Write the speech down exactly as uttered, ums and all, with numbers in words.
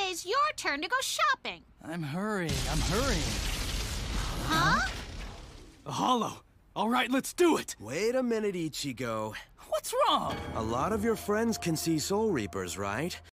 today's your turn to go shopping. I'm hurrying, I'm hurrying. Huh? A hollow. All right, let's do it. Wait a minute, Ichigo. What's wrong? A lot of your friends can see Soul Reapers, right?